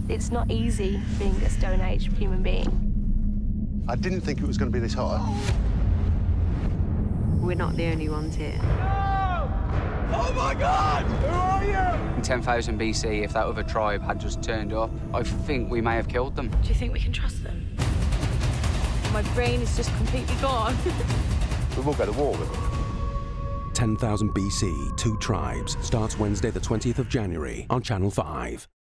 It's not easy being a Stone Age human being. I didn't think it was going to be this hot. We're not the only ones here. No! Oh my God! Who are you? In 10,000 BC, if that other tribe had just turned up, I think we may have killed them. Do you think we can trust them? My brain is just completely gone. We will go to war with them. 10,000 BC, Two Tribes starts Wednesday the 20th of January on Channel 5.